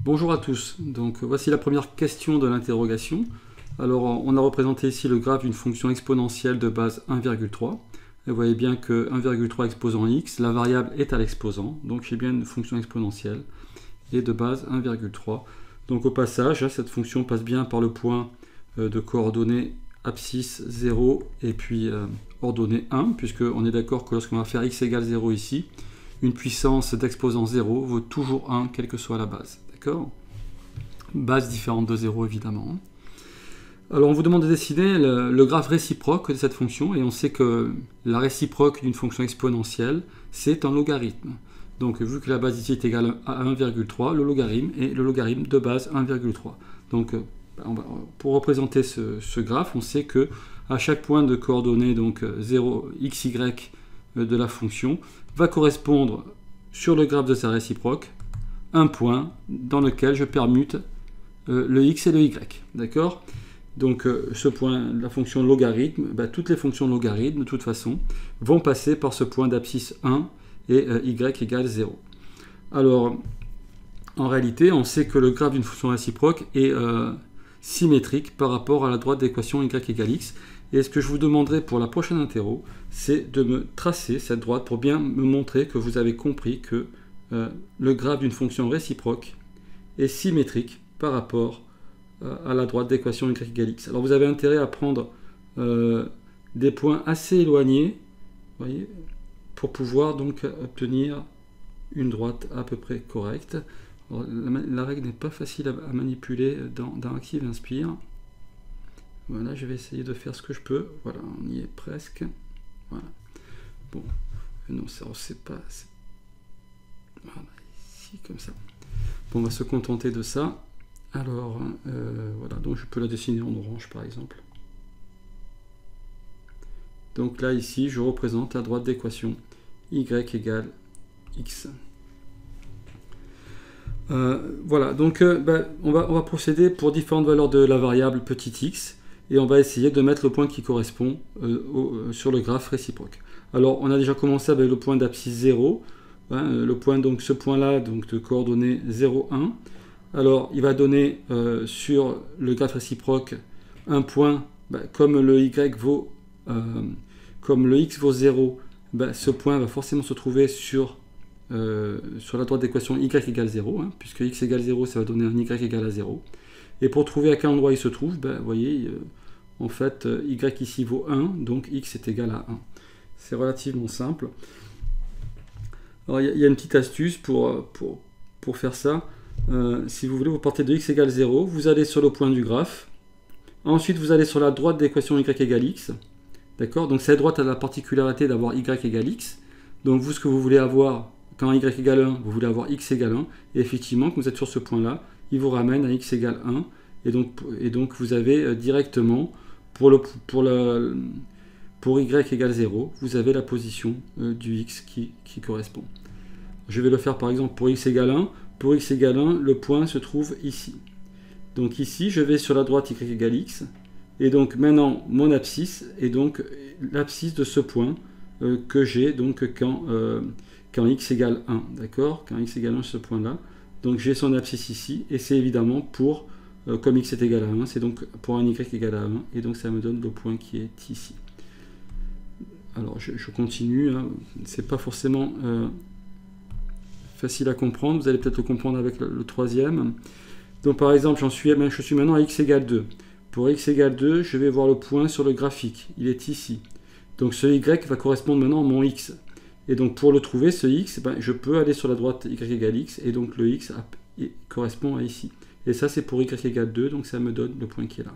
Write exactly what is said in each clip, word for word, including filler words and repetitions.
Bonjour à tous, donc voici la première question de l'interrogation. Alors on a représenté ici le graphe d'une fonction exponentielle de base un virgule trois. Vous voyez bien que un virgule trois exposant x, la variable est à l'exposant, donc j'ai bien une fonction exponentielle, et de base un virgule trois. Donc au passage, cette fonction passe bien par le point de coordonnées abscisse zéro et puis euh, ordonnée un, puisqu'on est d'accord que lorsqu'on va faire x égale zéro ici, une puissance d'exposant zéro vaut toujours un, quelle que soit la base. D'accord ? Base différente de zéro, évidemment. Alors, on vous demande de dessiner le, le graphe réciproque de cette fonction, et on sait que la réciproque d'une fonction exponentielle, c'est un logarithme. Donc, vu que la base ici est égale à un virgule trois, le logarithme est le logarithme de base un virgule trois. Donc, on va, pour représenter ce, ce graphe, on sait que à chaque point de coordonnées, donc zéro, xy de la fonction, va correspondre sur le graphe de sa réciproque un point dans lequel je permute euh, le x et le y. D'accord ? Donc euh, ce point, la fonction logarithme, bah, toutes les fonctions logarithmes de toute façon vont passer par ce point d'abscisse un et euh, y égale zéro. Alors en réalité, on sait que le graphe d'une fonction réciproque est euh, symétrique par rapport à la droite d'équation y égale x. Et ce que je vous demanderai pour la prochaine interro, c'est de me tracer cette droite pour bien me montrer que vous avez compris que euh, le graphe d'une fonction réciproque est symétrique par rapport euh, à la droite d'équation y égale x. Alors vous avez intérêt à prendre euh, des points assez éloignés, voyez, pour pouvoir donc obtenir une droite à peu près correcte. Alors, la, la règle n'est pas facile à, à manipuler dans, dans Active Inspire. Voilà, je vais essayer de faire ce que je peux. Voilà, on y est presque. Voilà. Bon, non, ça, c'est pas... Voilà, ici, comme ça. Bon, on va se contenter de ça. Alors, euh, voilà, donc je peux la dessiner en orange, par exemple. Donc là, ici, je représente la droite d'équation y égale x. Euh, voilà, donc euh, ben, on, va, on va procéder pour différentes valeurs de la variable petit x. Et on va essayer de mettre le point qui correspond euh, au, euh, sur le graphe réciproque. Alors, on a déjà commencé avec le point d'abscisse zéro, hein, le point, donc ce point-là, donc de coordonnées zéro, un. Alors, il va donner euh, sur le graphe réciproque un point, bah, comme le y vaut, euh, comme le x vaut zéro, bah, ce point va forcément se trouver sur, euh, sur la droite d'équation y égale zéro, hein, puisque x égale zéro, ça va donner un y égale à zéro. Et pour trouver à quel endroit il se trouve, bah, vous voyez, euh, en fait, y ici vaut un, donc x est égal à un. C'est relativement simple. Alors, il y, y a une petite astuce pour, pour, pour faire ça. Euh, si vous voulez, vous partez de x égale zéro, vous allez sur le point du graphe. Ensuite, vous allez sur la droite d'équation y égale x. D'accord ? Donc, cette droite a la particularité d'avoir y égale x. Donc, vous, ce que vous voulez avoir, quand y égale un, vous voulez avoir x égale un. Et effectivement, quand vous êtes sur ce point-là, il vous ramène à x égale un. Et donc, et donc vous avez euh, directement, pour, le, pour, la, pour y égale zéro, vous avez la position euh, du x qui, qui correspond. Je vais le faire par exemple pour x égale un. Pour x égale un, le point se trouve ici. Donc ici, je vais sur la droite y égale x. Et donc maintenant, mon abscisse est donc l'abscisse de ce point euh, que j'ai donc quand, euh, quand x égale un. D'accord ? Quand x égale un, ce point-là. Donc j'ai son abscisse ici. Et c'est évidemment pour... Euh, comme x est égal à un, c'est donc pour un y égal à un, et donc ça me donne le point qui est ici. Alors je, je continue, hein. C'est pas forcément euh, facile à comprendre, vous allez peut-être le comprendre avec le, le troisième. Donc par exemple, j'en suis, je suis maintenant à x égale deux. Pour x égale deux, je vais voir le point sur le graphique, il est ici. Donc ce y va correspondre maintenant à mon x. Et donc pour le trouver, ce x, ben, je peux aller sur la droite y égale x, et donc le x a, correspond à ici. Et ça, c'est pour y égale deux, donc ça me donne le point qui est là.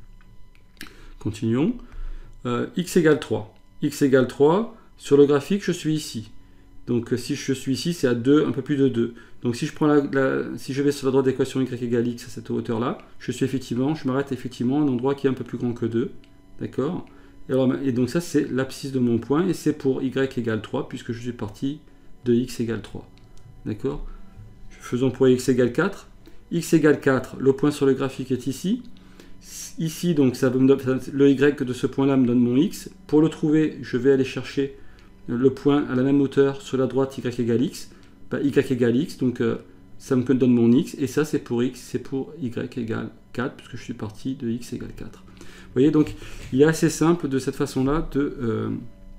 Continuons. Euh, x égale trois. X égale trois, sur le graphique, je suis ici. Donc si je suis ici, c'est à deux, un peu plus de deux. Donc si je, prends la, la, si je vais sur la droite d'équation y égale x à cette hauteur-là, je suis effectivement, je m'arrête effectivement à un endroit qui est un peu plus grand que deux. D'accord ? et, et donc ça, c'est l'abscisse de mon point, et c'est pour y égale trois, puisque je suis parti de x égale trois. D'accord ? Faisons pour x égale quatre. X égale quatre, le point sur le graphique est ici. Ici, donc, ça me donne, le y de ce point-là me donne mon x. Pour le trouver, je vais aller chercher le point à la même hauteur sur la droite y égale x. Bah, y égale x, donc euh, ça me donne mon x, et ça c'est pour x, c'est pour y égale quatre, puisque je suis parti de x égale quatre. Vous voyez, donc il est assez simple de cette façon-là de, euh,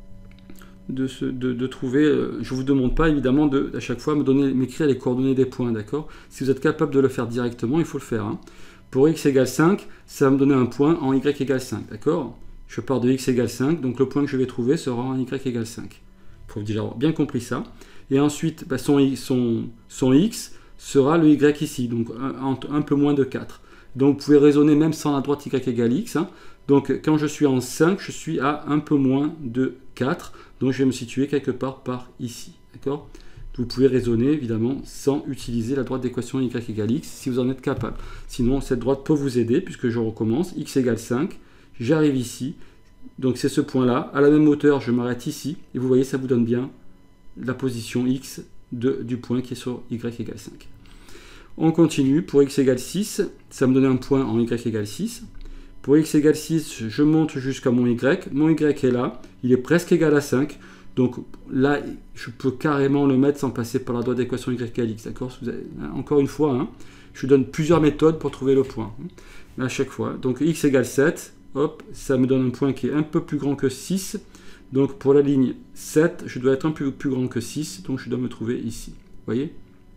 de, se, de, de trouver, euh, je ne vous demande pas évidemment de, à chaque fois me donner, m'écrire les coordonnées des points, d'accord? Si vous êtes capable de le faire directement, il faut le faire. Hein. Pour x égale cinq, ça va me donner un point en y égale cinq, d'accord? Je pars de x égale cinq, donc le point que je vais trouver sera en y égale cinq. Il faut déjà avoir bien compris ça. Et ensuite, bah, son, son, son x sera le y ici, donc un, un peu moins de quatre. Donc vous pouvez raisonner même sans la droite y égale x. Hein. Donc quand je suis en cinq, je suis à un peu moins de quatre. Donc je vais me situer quelque part par ici. D'accord? Vous pouvez raisonner évidemment sans utiliser la droite d'équation y égale x si vous en êtes capable. Sinon cette droite peut vous aider puisque je recommence. X égale cinq, j'arrive ici. Donc c'est ce point-là. À la même hauteur, je m'arrête ici. Et vous voyez, ça vous donne bien la position x de, du point qui est sur y égale cinq. On continue. Pour x égale six, ça me donne un point en y égale six. Pour x égale six, je monte jusqu'à mon y. Mon y est là. Il est presque égal à cinq. Donc là, je peux carrément le mettre sans passer par la droite d'équation y égale x. D'accord? Encore une fois, hein, je donne plusieurs méthodes pour trouver le point. Hein, à chaque fois. Donc x égale sept. Hop, ça me donne un point qui est un peu plus grand que six. Donc pour la ligne sept, je dois être un peu plus grand que six. Donc je dois me trouver ici. Vous voyez?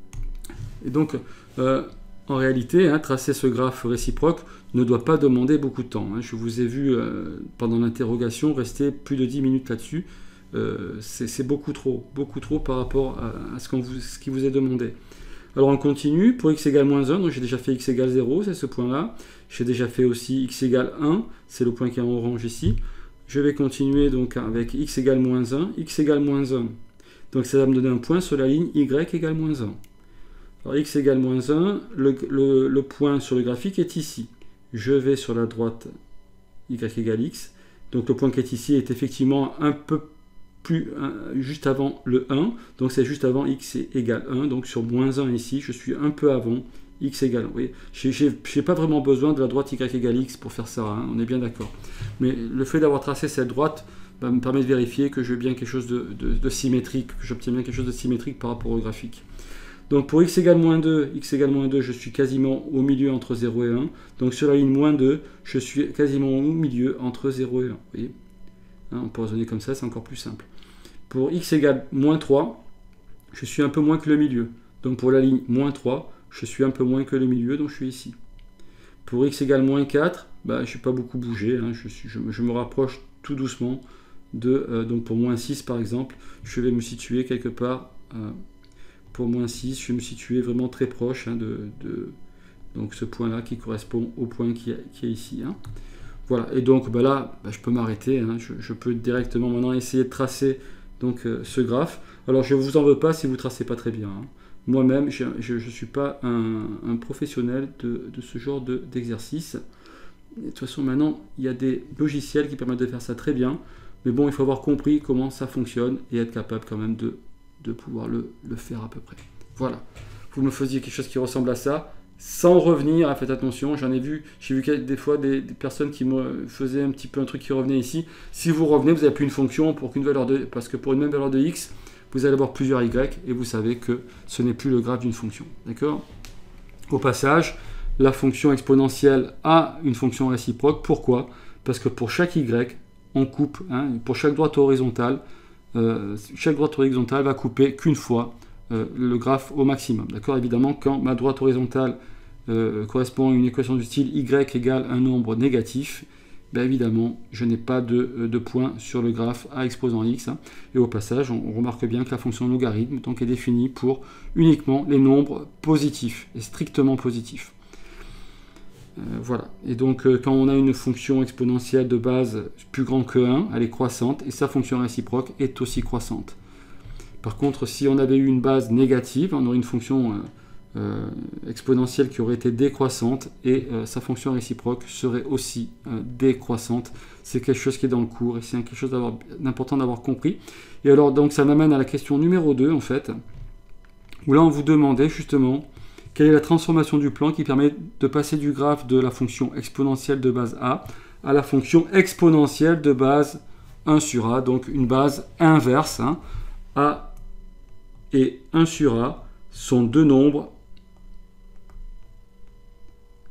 Et donc, euh, en réalité, hein, tracer ce graphe réciproque ne doit pas demander beaucoup de temps. Hein. Je vous ai vu euh, pendant l'interrogation rester plus de dix minutes là-dessus. Euh, c'est beaucoup trop, beaucoup trop par rapport à, à ce, qu'on vous, ce qui vous est demandé. Alors on continue. Pour x égale moins un, donc j'ai déjà fait x égale zéro, c'est ce point-là. J'ai déjà fait aussi x égale un, c'est le point qui est en orange ici. Je vais continuer donc avec x égale moins un, x égale moins un. Donc ça va me donner un point sur la ligne y égale moins un. Alors x égale moins un, le, le, le point sur le graphique est ici. Je vais sur la droite y égale x. Donc le point qui est ici est effectivement un peu plus un, juste avant le un. Donc c'est juste avant x égale un. Donc sur moins un ici, je suis un peu avant x égale un. Vous voyez, je n'ai pas vraiment besoin de la droite y égale x pour faire ça. Hein, on est bien d'accord. Mais le fait d'avoir tracé cette droite bah, me permet de vérifier que je veux bien quelque chose de, de, de symétrique, que j'obtiens bien quelque chose de symétrique par rapport au graphique. Donc pour x égale moins deux, x égale moins deux, je suis quasiment au milieu entre zéro et un. Donc sur la ligne moins deux, je suis quasiment au milieu entre zéro et un. Vous voyez, hein, on peut raisonner comme ça, c'est encore plus simple. Pour x égale moins trois, je suis un peu moins que le milieu. Donc pour la ligne moins trois, je suis un peu moins que le milieu, donc je suis ici. Pour x égale moins quatre, bah, je ne suis pas beaucoup bougé. Hein, je, suis, je, je me rapproche tout doucement de... Euh, donc pour moins six par exemple, je vais me situer quelque part... Euh, Pour moins six, je vais me situer vraiment très proche hein, de, de donc ce point-là qui correspond au point qui est, qui est ici. Hein. Voilà, et donc bah là, bah, je peux m'arrêter. Hein. Je, je peux directement maintenant essayer de tracer donc, euh, ce graphe. Alors je ne vous en veux pas si vous ne tracez pas très bien. Hein. Moi-même, je ne suis pas un, un professionnel de, de ce genre d'exercice. De, de toute façon, maintenant, il y a des logiciels qui permettent de faire ça très bien. Mais bon, il faut avoir compris comment ça fonctionne et être capable quand même de... de pouvoir le, le faire à peu près. Voilà. Vous me faisiez quelque chose qui ressemble à ça, sans revenir, faites attention, j'en ai vu, j'ai vu des fois des, des personnes qui me faisaient un petit peu un truc qui revenait ici. Si vous revenez, vous n'avez plus une fonction pour qu'une valeur de, parce que pour une même valeur de x, vous allez avoir plusieurs y, et vous savez que ce n'est plus le graphe d'une fonction. D'accord? Au passage, la fonction exponentielle a une fonction réciproque. Pourquoi? Parce que pour chaque y, on coupe, hein, pour chaque droite horizontale, Euh, chaque droite horizontale va couper qu'une fois euh, le graphe au maximum. D'accord? Évidemment, quand ma droite horizontale euh, correspond à une équation du style y égale un nombre négatif, ben évidemment, je n'ai pas de, de point sur le graphe à exposant x. Hein. Et au passage, on, on remarque bien que la fonction logarithme donc, est définie pour uniquement les nombres positifs, et strictement positifs. Euh, voilà. Et donc, euh, quand on a une fonction exponentielle de base plus grande que un, elle est croissante, et sa fonction réciproque est aussi croissante. Par contre, si on avait eu une base négative, on aurait une fonction euh, euh, exponentielle qui aurait été décroissante, et euh, sa fonction réciproque serait aussi euh, décroissante. C'est quelque chose qui est dans le cours, et c'est quelque chose d'important d'avoir compris. Et alors, donc, ça m'amène à la question numéro deux, en fait, où là, on vous demandait justement... quelle est la transformation du plan qui permet de passer du graphe de la fonction exponentielle de base a à la fonction exponentielle de base un sur a, donc une base inverse. Hein. A et un sur a sont deux nombres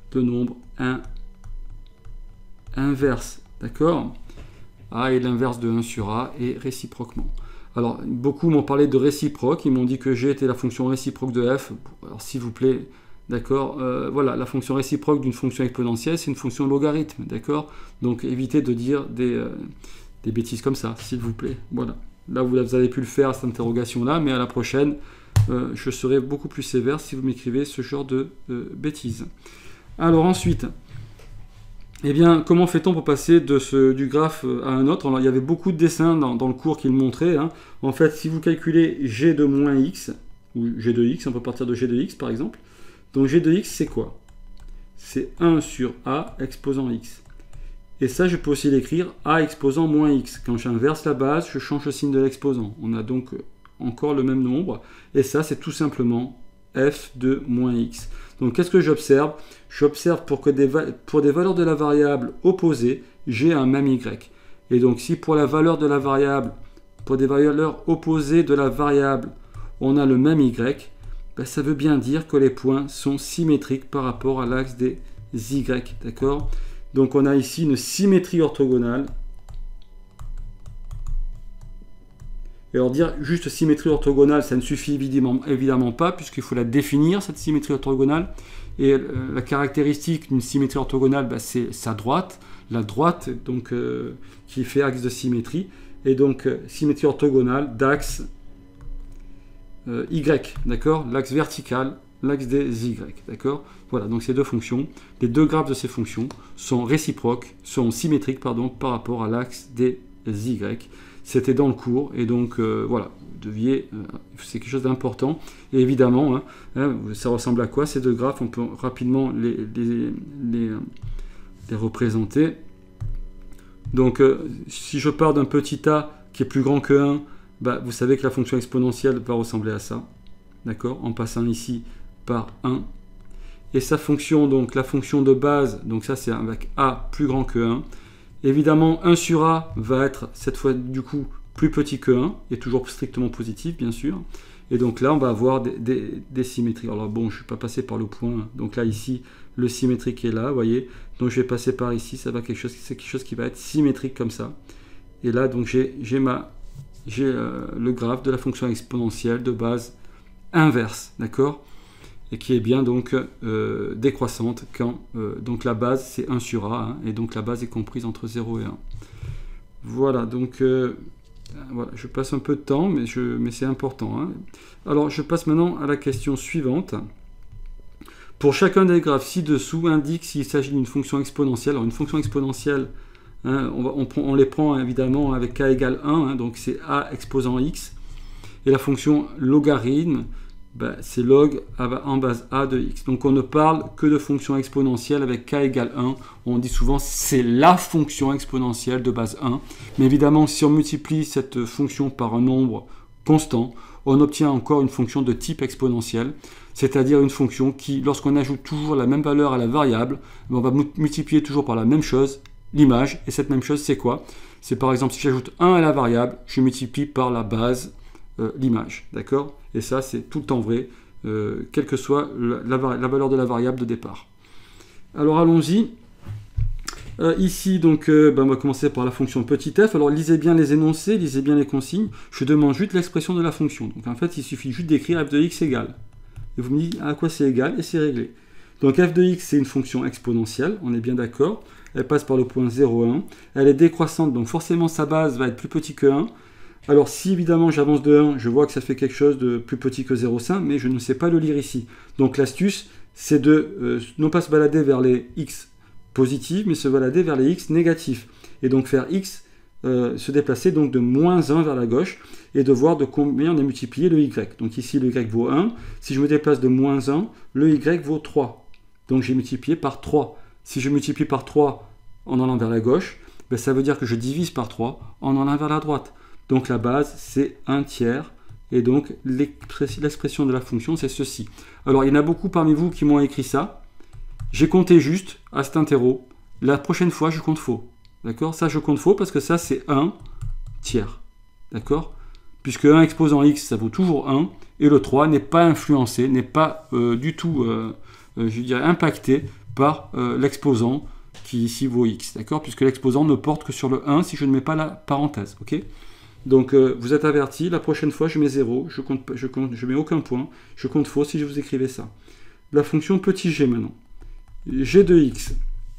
de nombre un, inverse, d'accord? A est l'inverse de un sur A et réciproquement. Alors, beaucoup m'ont parlé de réciproque, ils m'ont dit que G était la fonction réciproque de F. Alors, s'il vous plaît, d'accord, euh, voilà, la fonction réciproque d'une fonction exponentielle, c'est une fonction logarithme, d'accord? Donc, évitez de dire des, euh, des bêtises comme ça, s'il vous plaît. Voilà. Là, vous avez pu le faire, cette interrogation-là, mais à la prochaine, euh, je serai beaucoup plus sévère si vous m'écrivez ce genre de euh, bêtises. Alors, ensuite... Eh bien, comment fait-on pour passer de ce, du graphe à un autre? Alors, il y avait beaucoup de dessins dans, dans le cours qui le montraient. Hein. En fait, si vous calculez G de moins X, ou G de X, on peut partir de G de X par exemple. Donc G de X, c'est quoi? C'est un sur A exposant X. Et ça, je peux aussi l'écrire A exposant moins X. Quand j'inverse la base, je change le signe de l'exposant. On a donc encore le même nombre. Et ça, c'est tout simplement F de moins X. Donc, qu'est-ce que j'observe? J'observe pour que des, pour des valeurs de la variable opposées, j'ai un même Y. Et donc, si pour la valeur de la variable, pour des valeurs opposées de la variable, on a le même Y, ben, ça veut bien dire que les points sont symétriques par rapport à l'axe des Y. D'accord? Donc, on a ici une symétrie orthogonale. Et alors dire juste symétrie orthogonale, ça ne suffit évidemment, évidemment pas, puisqu'il faut la définir, cette symétrie orthogonale. Et euh, la caractéristique d'une symétrie orthogonale, bah, c'est sa droite, la droite donc, euh, qui fait axe de symétrie. Et donc euh, symétrie orthogonale d'axe euh, Y, d'accord? L'axe vertical, l'axe des Y, d'accord? Voilà, donc ces deux fonctions, les deux graphes de ces fonctions sont réciproques, sont symétriques, pardon, par rapport à l'axe des Y. C'était dans le cours, et donc euh, voilà, vous deviez, euh, c'est quelque chose d'important. Et évidemment, hein, hein, ça ressemble à quoi ces deux graphes? On peut rapidement les, les, les, les représenter. Donc, euh, si je pars d'un petit a qui est plus grand que un, bah, vous savez que la fonction exponentielle va ressembler à ça, d'accord, en passant ici par un. Et sa fonction, donc la fonction de base, donc ça c'est avec a plus grand que un. Évidemment, un sur a va être cette fois du coup plus petit que un, et toujours strictement positif bien sûr. Et donc là on va avoir des, des, des symétries. Alors bon, je ne suis pas passé par le point, donc là ici le symétrique est là, vous voyez. Donc je vais passer par ici, ça va quelque chose, c'est quelque chose qui va être symétrique comme ça. Et là donc j'ai ma j'ai euh, le graphe de la fonction exponentielle de base inverse, d'accord, et qui est bien donc euh, décroissante quand euh, donc la base c'est un sur a, hein, et donc la base est comprise entre zéro et un. Voilà, donc euh, voilà, je passe un peu de temps, mais, je, mais c'est important. Hein. Alors je passe maintenant à la question suivante. Pour chacun des graphes ci-dessous, indique s'il s'agit d'une fonction exponentielle. Alors une fonction exponentielle, hein, on, va, on, prend, on les prend évidemment avec k égale un, hein, donc c'est a exposant x, et la fonction logarithme, ben, c'est log en base a de x. Donc on ne parle que de fonction exponentielle avec k égale un. On dit souvent c'est la fonction exponentielle de base un. Mais évidemment, si on multiplie cette fonction par un nombre constant, on obtient encore une fonction de type exponentiel, c'est-à-dire une fonction qui, lorsqu'on ajoute toujours la même valeur à la variable, on va multiplier toujours par la même chose, l'image. Et cette même chose, c'est quoi? C'est par exemple, si j'ajoute un à la variable, je multiplie par la base euh, l'image. D'accord? Et ça, c'est tout le temps vrai, euh, quelle que soit la, la, la valeur de la variable de départ. Alors, allons-y. Euh, ici, donc, euh, ben, on va commencer par la fonction petit f. Alors, lisez bien les énoncés, lisez bien les consignes. Je demande juste l'expression de la fonction. Donc, en fait, il suffit juste d'écrire f de x égale. Et vous me dites à quoi c'est égal, et c'est réglé. Donc, f de x, c'est une fonction exponentielle, on est bien d'accord. Elle passe par le point zéro, un. Elle est décroissante, donc forcément, sa base va être plus petit que un. Alors, si évidemment j'avance de un, je vois que ça fait quelque chose de plus petit que zéro virgule cinq, mais je ne sais pas le lire ici. Donc, l'astuce, c'est de euh, non pas se balader vers les x positifs, mais se balader vers les x négatifs. Et donc, faire x, euh, se déplacer donc de moins un vers la gauche, et de voir de combien on a multiplié le y. Donc, ici, le y vaut un. Si je me déplace de moins un, le y vaut trois. Donc, j'ai multiplié par trois. Si je multiplie par trois en allant vers la gauche, ben, ça veut dire que je divise par trois en allant vers la droite. Donc la base, c'est un tiers. Et donc l'expression de la fonction, c'est ceci. Alors, il y en a beaucoup parmi vous qui m'ont écrit ça. J'ai compté juste à cet interro. La prochaine fois, je compte faux. D'accord? Ça, je compte faux parce que ça, c'est un tiers. D'accord? Puisque un exposant x, ça vaut toujours un. Et le trois n'est pas influencé, n'est pas euh, du tout, euh, euh, je dirais, impacté par euh, l'exposant qui ici vaut x, d'accord, puisque l'exposant ne porte que sur le un si je ne mets pas la parenthèse, ok. Donc euh, vous êtes averti, la prochaine fois je mets zéro, je compte, je compte, je mets aucun point, je compte faux si je vous écrivais ça. La fonction petit g maintenant, g de x.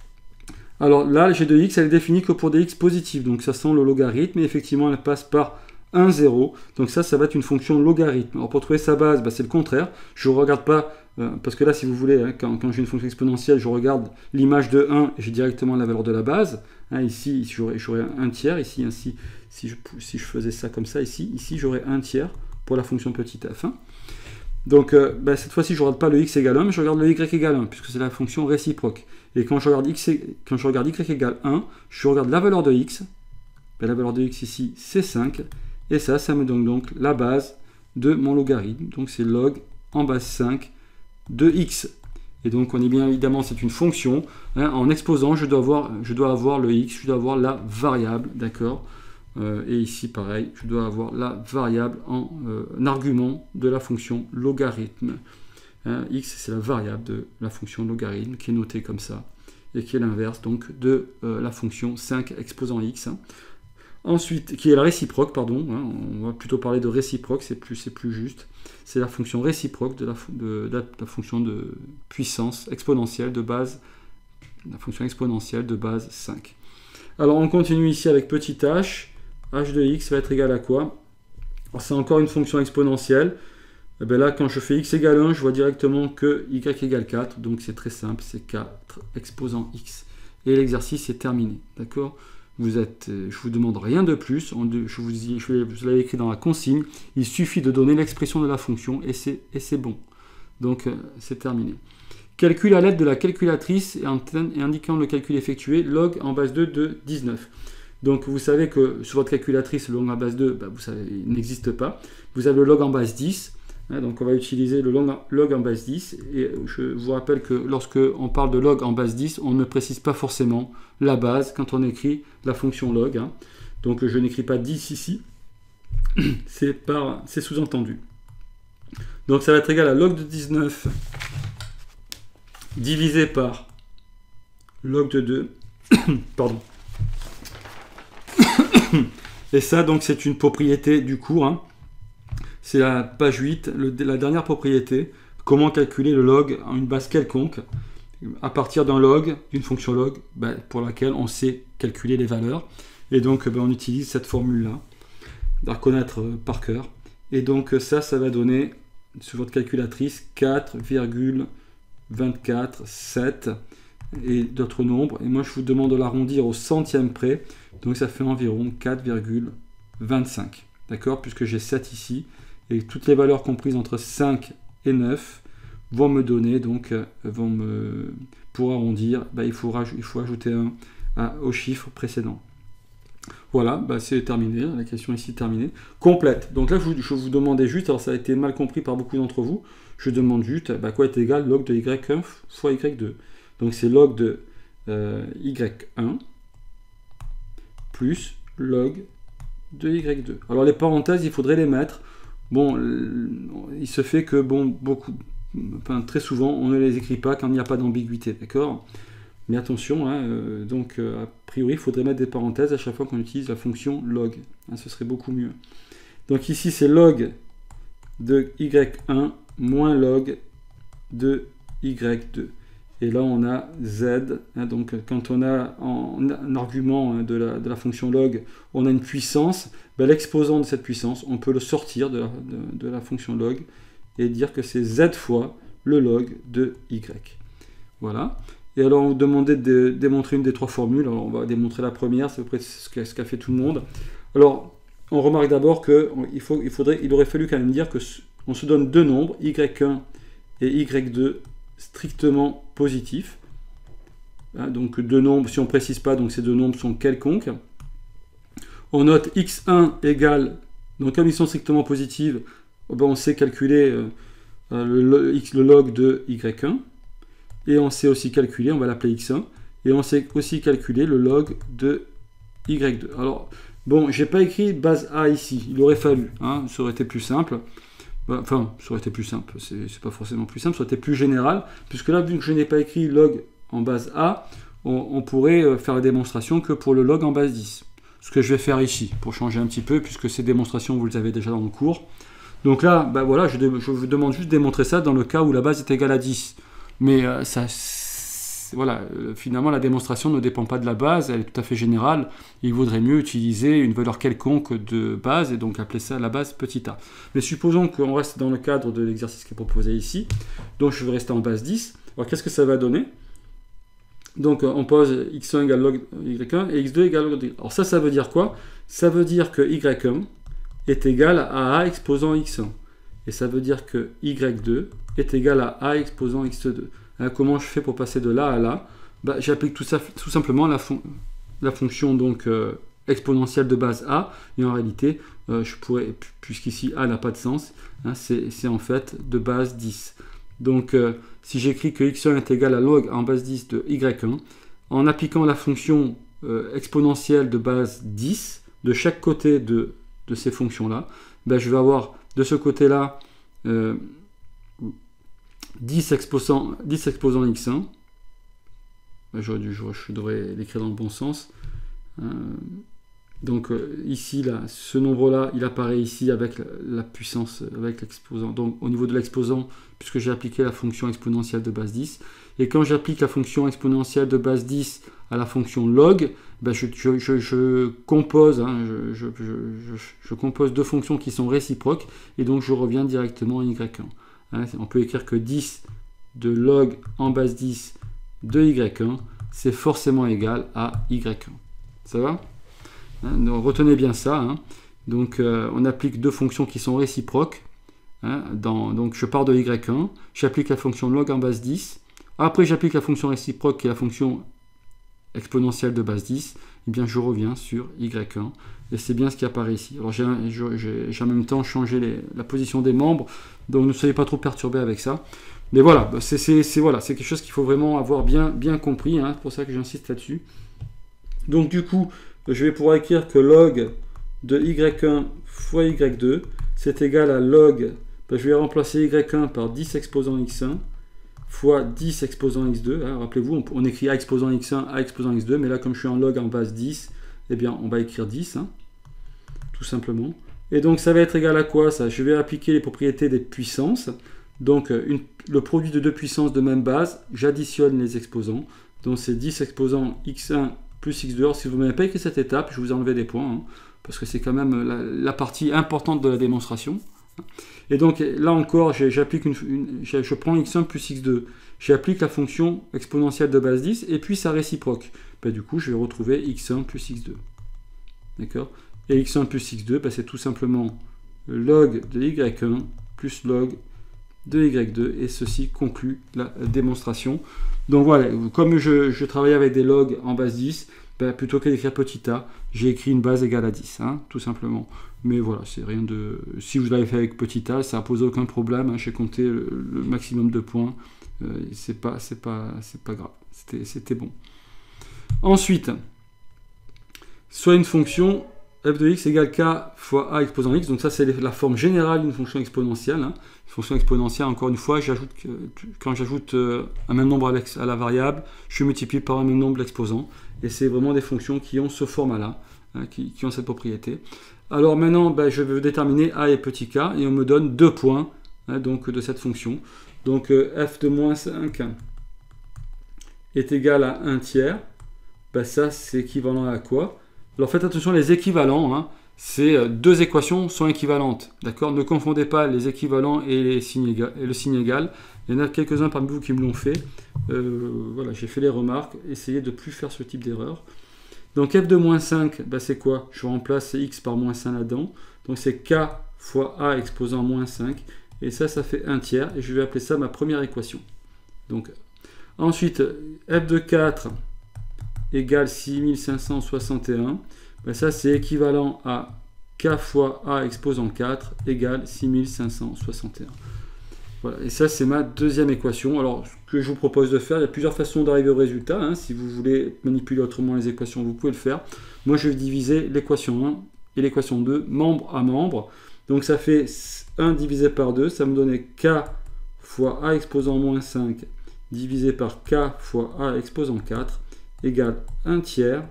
Alors là, g de x, elle est définie que pour des x positifs, donc ça sent le logarithme, et effectivement elle passe par un, zéro, donc ça, ça va être une fonction logarithme. Alors pour trouver sa base, bah, c'est le contraire, je ne regarde pas, euh, parce que là, si vous voulez, hein, quand, quand j'ai une fonction exponentielle, je regarde l'image de un, et j'ai directement la valeur de la base. Hein, ici, j'aurais un tiers, ici, ainsi, si je, si je faisais ça comme ça, ici, ici j'aurais un tiers pour la fonction petit f. Hein. Donc euh, bah, cette fois-ci, je ne regarde pas le x égale un, mais je regarde le y égale un, puisque c'est la fonction réciproque. Et quand je regarde, x, quand je regarde y égale un, je regarde la valeur de x, bah, la valeur de x ici, c'est cinq, et ça, ça me donne donc la base de mon logarithme. Donc c'est log en base cinq de x. Et donc on est bien évidemment, c'est une fonction. Hein, en exposant, je dois, avoir, je dois avoir le x, je dois avoir la variable, d'accord. Euh, et ici pareil, je dois avoir la variable en euh, un argument de la fonction logarithme. Hein, x, c'est la variable de la fonction logarithme qui est notée comme ça, et qui est l'inverse donc de euh, la fonction cinq exposant x. Hein. Ensuite, qui est la réciproque, pardon, hein, on va plutôt parler de réciproque, c'est plus, c'est plus juste. C'est la fonction réciproque de la, de, de la fonction de puissance exponentielle de base, la fonction exponentielle de base cinq. Alors on continue ici avec petit h, h de x va être égal à quoi? C'est encore une fonction exponentielle. Et bien là, quand je fais x égale un, je vois directement que y égale quatre, donc c'est très simple, c'est quatre exposant x. Et l'exercice est terminé, d'accord? Vous êtes, je vous demande rien de plus, on, je vous, je vous l'avais écrit dans la consigne, il suffit de donner l'expression de la fonction et c'est bon. Donc euh, c'est terminé. Calcul à l'aide de la calculatrice et, et indiquant le calcul effectué, log en base deux de dix-neuf. Donc vous savez que sur votre calculatrice, le log en base deux, bah, vous savez, il n'existe pas. Vous avez le log en base dix. Donc on va utiliser le log, log en base dix, et je vous rappelle que lorsque on parle de log en base dix, on ne précise pas forcément la base quand on écrit la fonction log. Hein. Donc je n'écris pas dix ici, c'est sous-entendu. Donc ça va être égal à log de dix-neuf divisé par log de deux. Pardon. Et ça, donc c'est une propriété du cours. Hein. C'est la page huit, le, la dernière propriété. Comment calculer le log en une base quelconque à partir d'un log, d'une fonction log, ben, pour laquelle on sait calculer les valeurs. Et donc ben, on utilise cette formule-là, à reconnaître euh, par cœur. Et donc ça, ça va donner sur votre calculatrice quatre virgule vingt-quatre sept et d'autres nombres. Et moi je vous demande de l'arrondir au centième près. Donc ça fait environ quatre virgule vingt-cinq. D'accord, puisque j'ai sept ici. Et toutes les valeurs comprises entre cinq et neuf vont me donner, donc, vont me, pour arrondir, bah, il, faut il faut ajouter un à, au chiffre précédent. Voilà, bah, c'est terminé, la question ici est terminée. Complète. Donc là, je vous, je vous demandais juste, alors ça a été mal compris par beaucoup d'entre vous, je demande juste, bah, quoi est égal log de y un fois y deux. Donc c'est log de euh, y un plus log de y deux. Alors les parenthèses, il faudrait les mettre. Bon, il se fait que, bon, beaucoup, enfin, très souvent, on ne les écrit pas quand il n'y a pas d'ambiguïté, d'accord? Mais attention, hein, euh, donc, euh, a priori, il faudrait mettre des parenthèses à chaque fois qu'on utilise la fonction log. Hein, ce serait beaucoup mieux. Donc ici, c'est log de y un moins log de y deux. Et là, on a z. Hein, donc, quand on a en, un argument hein, de, la, de la fonction log, on a une puissance. Ben, l'exposant de cette puissance, on peut le sortir de la, de, de la fonction log et dire que c'est z fois le log de y. Voilà. Et alors, on vous demandait de démontrer une des trois formules. Alors, on va démontrer la première, c'est à peu près ce qu'a ce qu'a fait tout le monde. Alors, on remarque d'abord qu'il faut, il faudrait, il aurait fallu quand même dire qu'on se donne deux nombres, y un et y deux, strictement positifs. Hein, donc deux nombres, si on ne précise pas, donc ces deux nombres sont quelconques. On note x un égale, donc comme ils sont strictement positifs, ben on sait calculer euh, le, le, le log de y un. Et on sait aussi calculer, on va l'appeler x un, et on sait aussi calculer le log de y deux. Alors, bon, j'ai pas écrit base A ici, il aurait fallu, hein, ça aurait été plus simple. Enfin, ça aurait été plus simple, c'est pas forcément plus simple, ça aurait été plus général, puisque là, vu que je n'ai pas écrit log en base A, on, on pourrait faire la démonstration que pour le log en base dix. Ce que je vais faire ici, pour changer un petit peu, puisque ces démonstrations, vous les avez déjà dans le cours. Donc là, ben voilà, je, je vous demande juste de démontrer ça dans le cas où la base est égale à dix. Mais euh, ça, voilà, euh, finalement, la démonstration ne dépend pas de la base, elle est tout à fait générale. Il vaudrait mieux utiliser une valeur quelconque de base, et donc appeler ça la base petit a. Mais supposons qu'on reste dans le cadre de l'exercice qui est proposé ici. Donc je vais rester en base dix. Alors qu'est-ce que ça va donner? Donc on pose x un égale log y un et x deux égale log y un. Alors ça, ça veut dire quoi? Ça veut dire que y un est égal à a exposant x un. Et ça veut dire que y deux est égal à a exposant x deux. Hein, comment je fais pour passer de là à là? Bah, j'applique tout, ça, tout simplement la, fon la fonction donc, euh, exponentielle de base a. Et en réalité, euh, je pourrais, puisqu'ici a n'a pas de sens, hein, c'est en fait de base dix. Donc, euh, si j'écris que x un est égal à log en base dix de y un, en appliquant la fonction euh, exponentielle de base dix de chaque côté de, de ces fonctions-là, ben, je vais avoir de ce côté-là euh, dix exposant, dix exposant x un. Ben, je, je, je devrais l'écrire dans le bon sens. Euh, Donc euh, ici, là, ce nombre-là, il apparaît ici avec la, la puissance, avec l'exposant. Donc au niveau de l'exposant, puisque j'ai appliqué la fonction exponentielle de base dix. Et quand j'applique la fonction exponentielle de base dix à la fonction log, ben je, je, je, je compose, hein, je, je, je, je compose deux fonctions qui sont réciproques, et donc je reviens directement à y un. Hein, on peut écrire que dix de log en base dix de y un, c'est forcément égal à y un. Ça va ? Hein, donc, retenez bien ça. Hein. Donc, euh, on applique deux fonctions qui sont réciproques. Hein, dans, donc, je pars de y un, j'applique la fonction log en base dix. Après, j'applique la fonction réciproque qui est la fonction exponentielle de base dix. Et bien, je reviens sur y un. Et c'est bien ce qui apparaît ici. Alors, j'ai en même temps changé les, la position des membres. Donc, ne soyez pas trop perturbés avec ça. Mais voilà, c'est voilà, quelque chose qu'il faut vraiment avoir bien, bien compris. Hein, c'est pour ça que j'insiste là-dessus. Donc, du coup, je vais pouvoir écrire que log de y un fois y deux, c'est égal à log, ben je vais remplacer y un par dix exposant x un fois dix exposant x deux. Hein, rappelez-vous, on, on écrit a exposant x un, a exposant x deux, mais là, comme je suis en log en base dix, eh bien, on va écrire dix, hein, tout simplement. Et donc, ça va être égal à quoi, ça? Je vais appliquer les propriétés des puissances. Donc, une, le produit de deux puissances de même base, j'additionne les exposants. Donc, c'est dix exposant x un plus x deux. Alors, si vous n'avez pas écrit cette étape, je vous ai enlevé des points, hein, parce que c'est quand même la, la partie importante de la démonstration. Et donc, là encore, j'applique une, une, je prends x un plus x deux. J'applique la fonction exponentielle de base dix, et puis sa réciproque. Ben, du coup, je vais retrouver x un plus x deux. D'accord? Et x un plus x deux, ben, c'est tout simplement log de y un plus log de y deux, et ceci conclut la démonstration. Donc voilà, comme je, je travaille avec des logs en base dix, ben, plutôt que d'écrire petit a, j'ai écrit une base égale à dix, hein, tout simplement. Mais voilà, c'est rien de... Si vous l'avez fait avec petit a, ça n'a posé aucun problème, hein, j'ai compté le, le maximum de points, euh, c'est pas, c'est pas, c'est pas grave, c'était bon. Ensuite, soit une fonction f de x égale k fois a exposant x, donc ça c'est la forme générale d'une fonction exponentielle. Hein. Une fonction exponentielle, encore une fois, que, quand j'ajoute euh, un même nombre à, à la variable, je multiplie par un même nombre l'exposant, et c'est vraiment des fonctions qui ont ce format-là, hein, qui, qui ont cette propriété. Alors maintenant, ben, je veux déterminer a et petit k, et on me donne deux points, hein, donc, de cette fonction. Donc euh, f de moins cinq est égal à un tiers, ben, ça c'est équivalent à quoi? Alors faites attention, les équivalents, hein, ces deux équations sont équivalentes. D'accord? Ne confondez pas les équivalents et, les signes égal, et le signe égal. Il y en a quelques-uns parmi vous qui me l'ont fait. Euh, voilà, j'ai fait les remarques. Essayez de ne plus faire ce type d'erreur. Donc f de moins cinq, ben, c'est quoi? Je remplace x par moins cinq là-dedans. Donc c'est k fois a exposant moins cinq. Et ça, ça fait un tiers. Et je vais appeler ça ma première équation. Donc, ensuite, f de quatre égale six mille cinq cent soixante et un, ben ça c'est équivalent à k fois a exposant quatre égale six mille cinq cent soixante et un. Voilà, et ça c'est ma deuxième équation. Alors ce que je vous propose de faire, il y a plusieurs façons d'arriver au résultat. Hein. Si vous voulez manipuler autrement les équations, vous pouvez le faire. Moi je vais diviser l'équation un et l'équation deux, membre à membre. Donc ça fait un divisé par deux, ça me donnait k fois a exposant moins cinq divisé par k fois a exposant quatre égale un tiers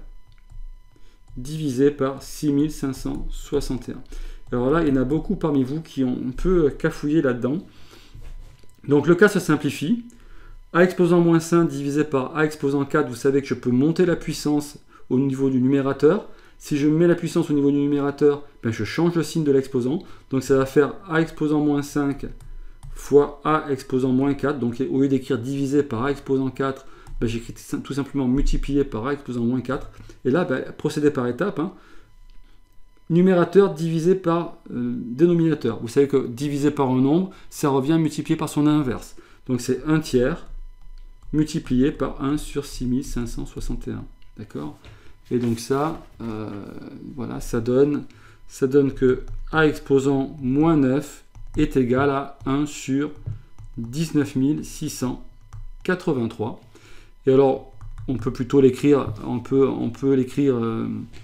divisé par six mille cinq cent soixante et un. Alors là, il y en a beaucoup parmi vous qui ont un peu cafouillé là-dedans. Donc le cas se simplifie. A exposant moins cinq divisé par a exposant quatre, vous savez que je peux monter la puissance au niveau du numérateur. Si je mets la puissance au niveau du numérateur, ben je change le signe de l'exposant. Donc ça va faire a exposant moins cinq fois a exposant moins quatre. Donc au lieu d'écrire divisé par a exposant quatre, ben j'écris tout simplement multiplié par a exposant moins quatre. Et là, ben, procéder par étapes. Hein. Numérateur divisé par euh, dénominateur. Vous savez que divisé par un nombre, ça revient multiplié par son inverse. Donc c'est un tiers multiplié par un sur six mille cinq cent soixante et un. D'accord? Et donc ça, euh, voilà, ça donne, ça donne que a exposant moins neuf est égal à un sur dix-neuf mille six cent quatre-vingt-trois. Et alors, on peut plutôt l'écrire, on peut, on peut l'écrire euh,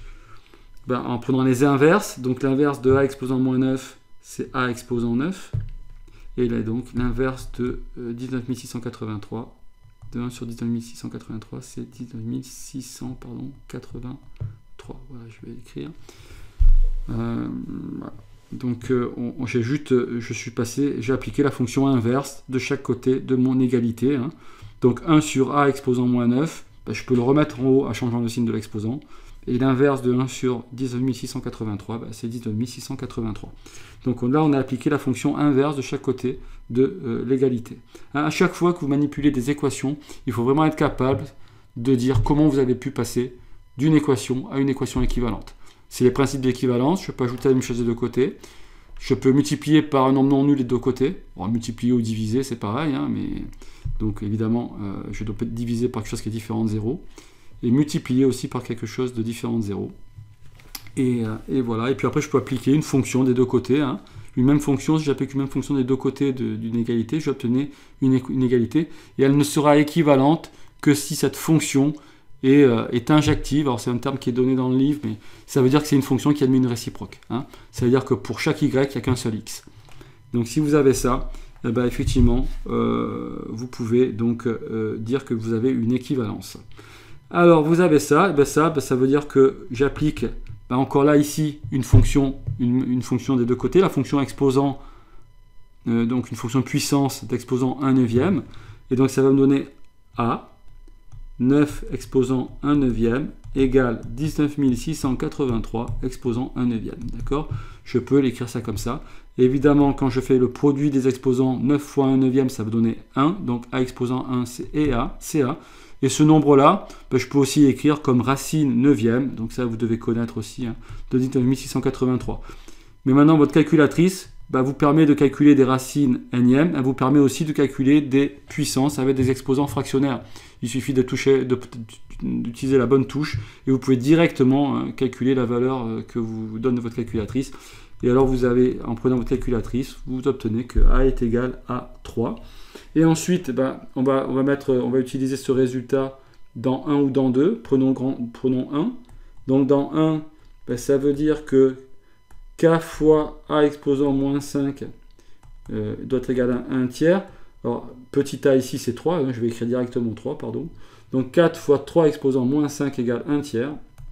ben, en prenant les inverses. Donc l'inverse de a exposant moins neuf, c'est a exposant neuf. Et là, donc, l'inverse de euh, dix-neuf mille six cent quatre-vingt-trois, de un sur dix-neuf mille six cent quatre-vingt-trois, c'est dix-neuf mille six cents quatre-vingt-trois. Voilà, je vais écrire. Euh, voilà. Donc, euh, j'ai juste, je suis passé, j'ai appliqué la fonction inverse de chaque côté de mon égalité. Hein. Donc, un sur a exposant moins neuf, ben, je peux le remettre en haut en changeant le signe de l'exposant. Et l'inverse de un sur dix-neuf mille six cent quatre-vingt-trois, ben, c'est dix-neuf mille six cent quatre-vingt-trois. Donc là, on a appliqué la fonction inverse de chaque côté de euh, l'égalité. Hein, à chaque fois que vous manipulez des équations, il faut vraiment être capable de dire comment vous avez pu passer d'une équation à une équation équivalente. C'est les principes d'équivalence. Je peux ajouter la même chose des deux côtés. Je peux multiplier par un nombre non nul des deux côtés. Bon, multiplier ou diviser, c'est pareil. Hein, mais... Donc évidemment, euh, je dois diviser par quelque chose qui est différent de zéro. Et multiplier aussi par quelque chose de différent de zéro. Et, euh, et voilà. Et puis après, je peux appliquer une fonction des deux côtés. Hein. Une même fonction, si j'applique une même fonction des deux côtés d'une égalité, je vais obtenir une, une égalité. Et elle ne sera équivalente que si cette fonction est, euh, est injective. Alors c'est un terme qui est donné dans le livre, mais ça veut dire que c'est une fonction qui admet une réciproque. Hein. Ça veut dire que pour chaque y, il n'y a qu'un seul x. Donc si vous avez ça, eh ben, effectivement, euh, vous pouvez donc euh, dire que vous avez une équivalence. Alors vous avez ça, et ben ça, ben, ça veut dire que j'applique ben, encore là ici une fonction, une, une fonction des deux côtés, la fonction exposant, euh, donc une fonction puissance d'exposant un neuvième, et donc ça va me donner a, neuf exposant un neuvième, égale dix-neuf mille six cent quatre-vingt-trois exposant un neuvième. D'accord? Je peux l'écrire ça comme ça. Et évidemment, quand je fais le produit des exposants, neuf fois un neuvième, ça va donner un, donc a exposant un, c'est E A, c'est A. Et ce nombre-là, ben, je peux aussi écrire comme racine neuvième, donc ça vous devez connaître aussi, hein, de dix-neuf mille six cent quatre-vingt-trois. Mais maintenant, votre calculatrice ben, vous permet de calculer des racines énièmes, elle vous permet aussi de calculer des puissances avec des exposants fractionnaires. Il suffit de toucher, d'utiliser la bonne touche, et vous pouvez directement hein, calculer la valeur euh, que vous donne votre calculatrice. Et alors vous avez, en prenant votre calculatrice, vous obtenez que A est égal à trois. Et ensuite, ben, on, va, on, va mettre, on va utiliser ce résultat dans un ou dans deux. Prenons, grand, prenons un. Donc dans un, ben, ça veut dire que k fois a exposant moins cinq euh, doit être égal à un tiers. Alors petit a ici c'est trois, hein, je vais écrire directement trois, pardon. Donc quatre fois trois exposant moins cinq égale un tiers.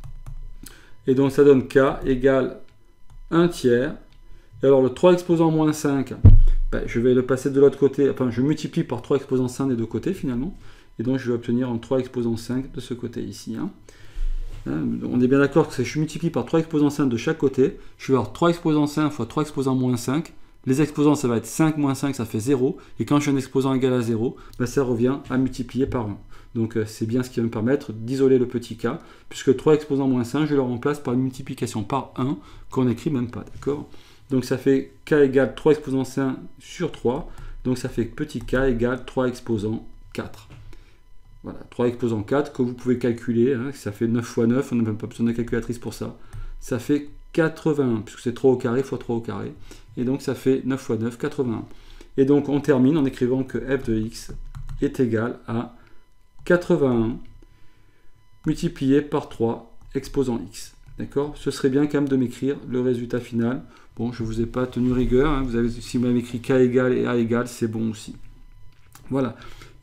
Et donc ça donne k égale un tiers. Et alors le trois exposant moins cinq, ben, je vais le passer de l'autre côté, enfin je multiplie par trois exposant cinq des deux côtés finalement, et donc je vais obtenir un trois exposant cinq de ce côté ici. Hein. Hein, on est bien d'accord que si je multiplie par trois exposant cinq de chaque côté, je vais avoir trois exposant cinq fois trois exposant moins cinq, les exposants ça va être cinq moins cinq, ça fait zéro, et quand j'ai un exposant égal à zéro, ben, ça revient à multiplier par un. Donc euh, c'est bien ce qui va me permettre d'isoler le petit k, puisque trois exposant moins cinq, je le remplace par une multiplication par un, qu'on n'écrit même pas, d'accord? Donc ça fait k égale trois exposant cinq sur trois. Donc ça fait petit k égale trois exposant quatre. Voilà, trois exposant quatre que vous pouvez calculer. Hein, ça fait neuf fois neuf, on n'a même pas besoin de calculatrice pour ça. Ça fait quatre-vingt-un, puisque c'est trois au carré fois trois au carré. Et donc ça fait neuf fois neuf, quatre-vingt-un. Et donc on termine en écrivant que f de x est égal à quatre-vingt-un multiplié par trois exposant x. D'accord? Ce serait bien quand même de m'écrire le résultat final. Bon, je ne vous ai pas tenu rigueur. Hein. Vous avez, si vous m'avez écrit k égale et a égale, c'est bon aussi. Voilà.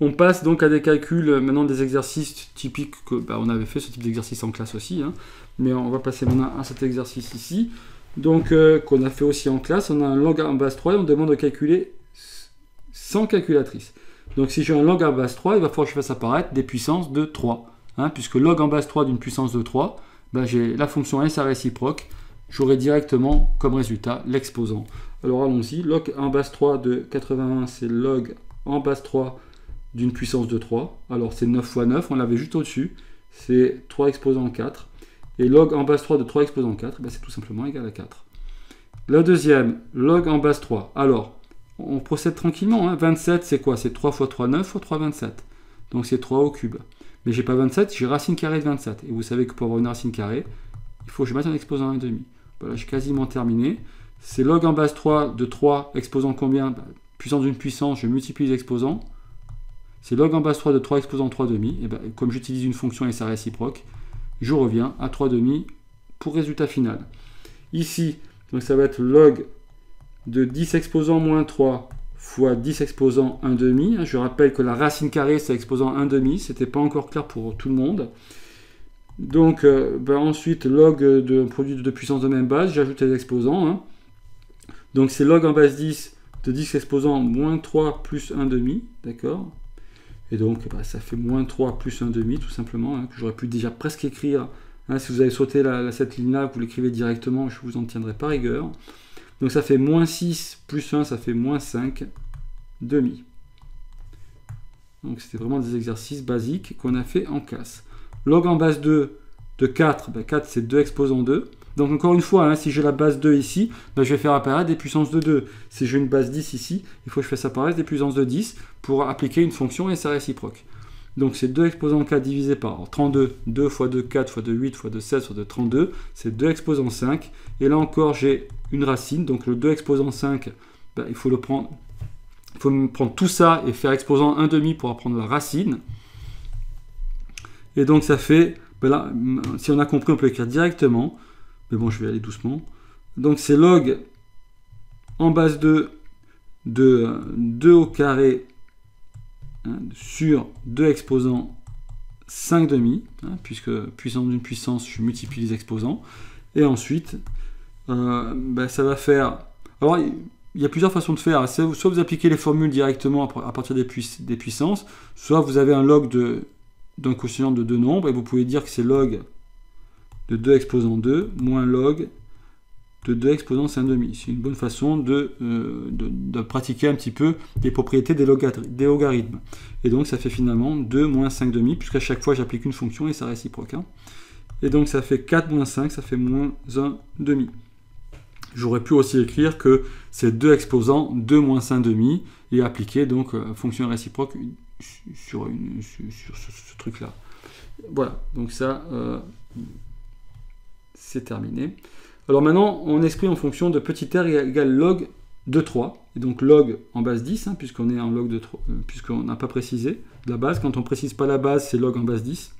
On passe donc à des calculs, maintenant des exercices typiques que bah, on avait fait ce type d'exercice en classe aussi, hein. Mais on va passer maintenant à cet exercice ici, donc euh, qu'on a fait aussi en classe. On a un log en base trois et on demande de calculer sans calculatrice. Donc si j'ai un log en base trois, il va falloir que je fasse apparaître des puissances de trois, hein, puisque log en base trois d'une puissance de trois, ben, j'ai la fonction S à réciproque, j'aurai directement comme résultat l'exposant. Alors allons-y, log en base trois de quatre-vingt-un, c'est log en base trois d'une puissance de trois. Alors c'est neuf fois neuf, on l'avait juste au-dessus, c'est trois exposant quatre. Et log en base trois de trois exposant quatre, ben, c'est tout simplement égal à quatre. La deuxième, log en base trois. Alors, on procède tranquillement, hein. vingt-sept, c'est quoi? C'est trois fois trois, neuf fois trois, vingt-sept. Donc c'est trois au cube. Mais j'ai pas vingt-sept, j'ai racine carrée de vingt-sept. Et vous savez que pour avoir une racine carrée, il faut que je mette un exposant un virgule cinq. Voilà, j'ai quasiment terminé. C'est log en base trois de trois exposant combien? Ben, puissance d'une puissance, je multiplie les exposants. C'est log en base trois de trois exposant trois virgule cinq. Et ben, comme j'utilise une fonction et sa réciproque, je reviens à trois virgule cinq pour résultat final. Ici, donc ça va être log de dix exposant moins trois fois dix exposant un virgule cinq. Je rappelle que la racine carrée, c'est exposant un virgule cinq. Ce n'était pas encore clair pour tout le monde. Donc, euh, ben ensuite, log de produit de deux puissances de même base, j'ajoute les exposants. Hein. Donc, c'est log en base dix de dix exposant moins trois plus un virgule cinq. D'accord? Et donc, ben, ça fait moins trois plus un virgule cinq, tout simplement, hein, que j'aurais pu déjà presque écrire. Hein, si vous avez sauté la, la, cette ligne-là, vous l'écrivez directement, je ne vous en tiendrai pas rigueur. Donc, ça fait moins six plus un, ça fait moins cinq virgule cinq. Donc, c'était vraiment des exercices basiques qu'on a fait en classe. Log en base deux de quatre, ben quatre c'est deux exposant deux. Donc encore une fois, hein, si j'ai la base deux ici, ben je vais faire apparaître des puissances de deux. Si j'ai une base dix ici, il faut que je fasse apparaître des puissances de dix pour appliquer une fonction et sa réciproque. Donc c'est deux exposant quatre divisé par alors, trente-deux, deux fois deux, quatre fois deux, huit fois deux, seize fois deux, trente-deux, c'est deux exposant cinq. Et là encore, j'ai une racine, donc le deux exposant cinq, ben, il faut le prendre, il faut me prendre tout ça et faire exposant un virgule cinq pour apprendre la racine. Et donc ça fait, ben là, si on a compris, on peut écrire directement, mais bon, je vais aller doucement. Donc c'est log en base deux de deux au carré, hein, sur deux exposants cinq virgule cinq, hein, puisque puissance d'une puissance, je multiplie les exposants. Et ensuite, euh, ben, ça va faire... Alors, il y a plusieurs façons de faire. Soit vous appliquez les formules directement à partir des, puis des puissances, soit vous avez un log de... d'un quotient de deux nombres, et vous pouvez dire que c'est log de deux exposant deux moins log de deux exposant cinq virgule cinq. C'est une bonne façon de, euh, de, de pratiquer un petit peu les propriétés des, des logarithmes. Et donc ça fait finalement deux moins cinq virgule cinq, puisqu'à chaque fois j'applique une fonction et ça réciproque. Hein. Et donc ça fait quatre moins cinq, ça fait moins un virgule cinq. J'aurais pu aussi écrire que c'est deux exposants deux moins cinq virgule cinq et appliquer donc euh, fonction réciproque sur, une, sur, sur ce, ce truc-là. Voilà, donc ça, euh, c'est terminé. Alors maintenant, on exprime en fonction de petit r égale log de trois. Et donc log en base dix, hein, puisqu'on est en log de trois, euh, puisqu'on n'a pas précisé la base. Quand on ne précise pas la base, c'est log en base dix.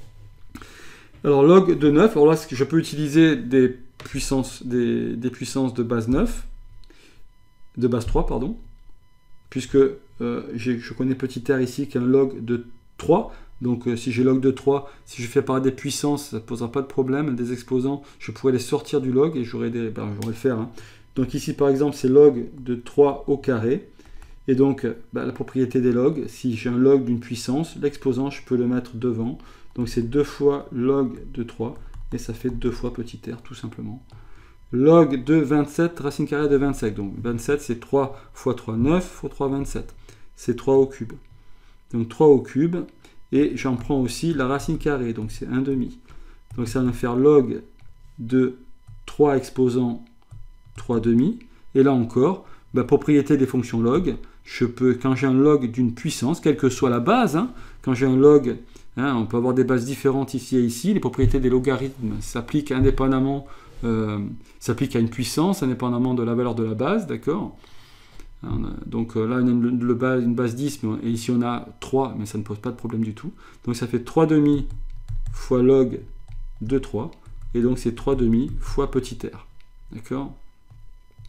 Alors log de neuf, alors là, je peux utiliser des puissances, des, des puissances de base neuf, de base trois, pardon, puisque euh, je connais petit r ici qui est un log de trois. Donc euh, si j'ai log de trois, si je fais apparaître des puissances, ça ne posera pas de problème. Des exposants, je pourrais les sortir du log et j'aurais des, ben, j'aurais le faire. Hein. Donc ici par exemple c'est log de trois au carré. Et donc ben, la propriété des logs, si j'ai un log d'une puissance, l'exposant je peux le mettre devant. Donc c'est deux fois log de trois et ça fait deux fois petit r tout simplement. Log de vingt-sept, racine carrée de vingt-sept. Donc vingt-sept c'est trois fois trois, neuf fois trois, vingt-sept. C'est trois au cube. Donc trois au cube. Et j'en prends aussi la racine carrée, donc c'est un virgule cinq. Donc ça va me faire log de trois exposant trois virgule cinq. Et là encore, bah, propriété des fonctions log, je peux, quand j'ai un log d'une puissance, quelle que soit la base, hein, quand j'ai un log, hein, on peut avoir des bases différentes ici et ici, les propriétés des logarithmes s'appliquent indépendamment, euh, s'appliquent à une puissance, indépendamment de la valeur de la base, d'accord ? Donc là, on a une, une, base, une base dix, et ici on a trois, mais ça ne pose pas de problème du tout. Donc ça fait trois virgule cinq fois log de trois, et donc c'est trois virgule cinq fois petit r. D'accord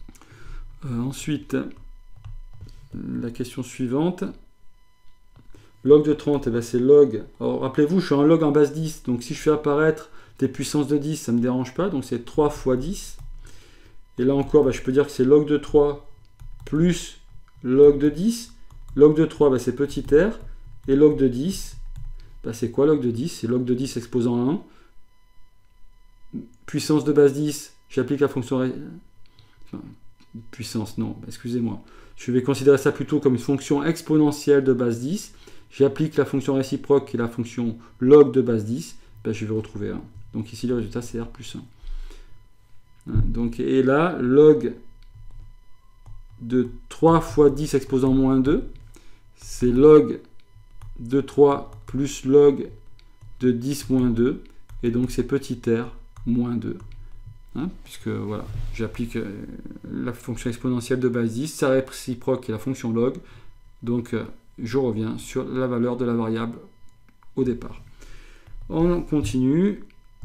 euh, Ensuite, la question suivante. log de trente, eh ben c'est log. Alors rappelez-vous, je suis en log en base dix, donc si je fais apparaître des puissances de dix, ça ne me dérange pas, donc c'est trois fois dix. Et là encore, ben, je peux dire que c'est log de trois plus log de dix. Log de trois, ben, c'est petit r, et log de dix, ben, c'est quoi log de dix? C'est log de dix exposant un. Puissance de base dix, j'applique la fonction... Enfin, puissance, non, excusez-moi. Je vais considérer ça plutôt comme une fonction exponentielle de base dix. J'applique la fonction réciproque qui est la fonction log de base dix. Ben, je vais retrouver un. Donc ici, le résultat, c'est R plus un. Donc, et là, log de trois fois dix exposant moins deux, c'est log de trois plus log de dix moins deux. Et donc, c'est petit r moins deux. Hein, puisque voilà, j'applique euh, la fonction exponentielle de base dix, sa réciproque est la fonction log, donc euh, je reviens sur la valeur de la variable au départ. On continue.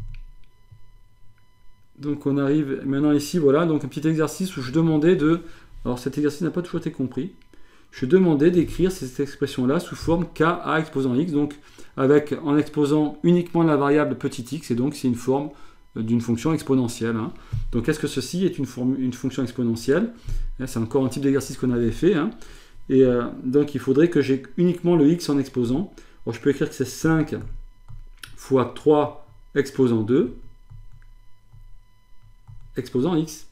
Donc on arrive maintenant ici, voilà, donc un petit exercice où je demandais de... Alors cet exercice n'a pas toujours été compris. Je demandais d'écrire cette expression-là sous forme k a exposant x, donc avec, en exposant uniquement la variable petit x, et donc c'est une forme d'une fonction exponentielle. Hein. Donc est-ce que ceci est une, forme, une fonction exponentielle? C'est encore un type d'exercice qu'on avait fait. Hein. Et euh, donc il faudrait que j'ai uniquement le x en exposant. Alors je peux écrire que c'est cinq fois trois exposant deux, exposant x.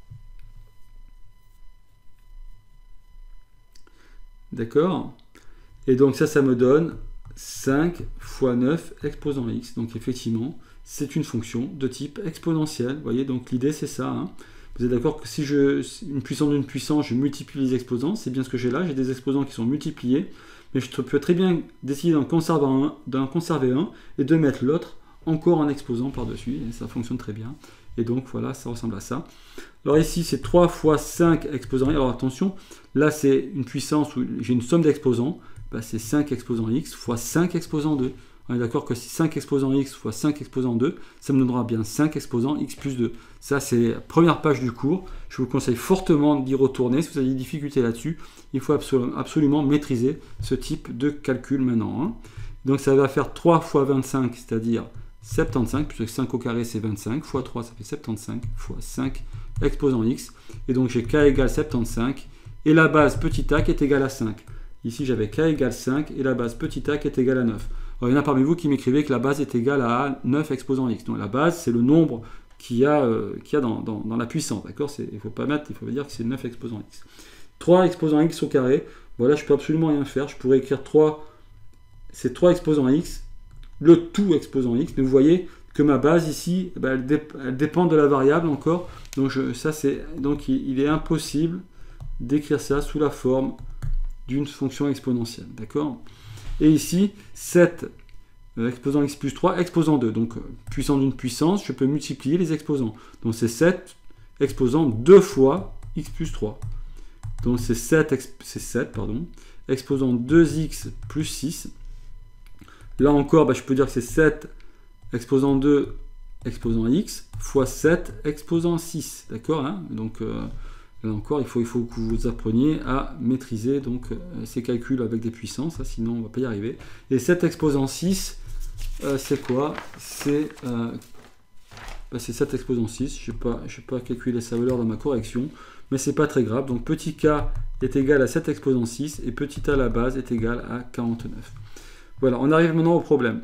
D'accord? Et donc ça, ça me donne cinq fois neuf exposant x. Donc effectivement, c'est une fonction de type exponentiel. Vous voyez, donc l'idée c'est ça. Hein. Vous êtes d'accord que si je une puissance d'une puissance, je multiplie les exposants, c'est bien ce que j'ai là. J'ai des exposants qui sont multipliés, mais je peux très bien décider d'en conserver un, d'en conserver un et de mettre l'autre encore en exposant par-dessus. Et ça fonctionne très bien. Et donc voilà, ça ressemble à ça. Alors ici, c'est trois fois cinq exposants. Alors attention, là c'est une puissance où j'ai une somme d'exposants. Ben, c'est cinq exposants x fois cinq exposants deux. On est d'accord que si cinq exposants x fois cinq exposants deux, ça me donnera bien cinq exposants x plus deux. Ça, c'est la première page du cours. Je vous conseille fortement d'y retourner. Si vous avez des difficultés là-dessus, il faut absolument, absolument maîtriser ce type de calcul maintenant. Hein. Donc ça va faire trois fois vingt-cinq, c'est-à-dire soixante-quinze, puisque cinq au carré c'est vingt-cinq, fois trois ça fait soixante-quinze, fois cinq exposant x. Et donc j'ai k égale soixante-quinze, et la base petit a qui est égale à cinq. Ici j'avais k égale cinq, et la base petit a qui est égale à neuf. Alors, il y en a parmi vous qui m'écrivaient que la base est égale à neuf exposant x. Donc la base, c'est le nombre qu'il y a, euh, qu'il y a dans, dans, dans la puissance. D'accord? Il ne faut pas mettre, il faut dire que c'est neuf exposant x. trois exposant x au carré. Voilà, je ne peux absolument rien faire. Je pourrais écrire trois, c'est trois exposant x, le tout exposant x. Mais vous voyez que ma base ici, eh ben, elle, dé, elle dépend de la variable encore. Donc, je, ça, c'est, donc il, il est impossible d'écrire ça sous la forme d'une fonction exponentielle. D'accord? Et ici, sept euh, exposant x plus trois, exposant deux. Donc, euh, puissance d'une puissance, je peux multiplier les exposants. Donc, c'est sept exposant deux fois x plus trois. Donc, c'est sept, c'est sept, pardon, exposant deux x plus six. Là encore, bah, je peux dire que c'est sept exposant deux exposant x fois sept exposant six. D'accord, hein? Donc, euh, là encore, il faut, il faut que vous appreniez à maîtriser donc, euh, ces calculs avec des puissances, hein, sinon on ne va pas y arriver. Et sept exposant six, euh, c'est quoi? C'est euh, bah, sept exposant six. Je n'ai pas, pas calculé sa valeur dans ma correction, mais ce n'est pas très grave. Donc petit k est égal à sept exposant six et petit a à la base est égal à quarante-neuf. Voilà, on arrive maintenant au problème.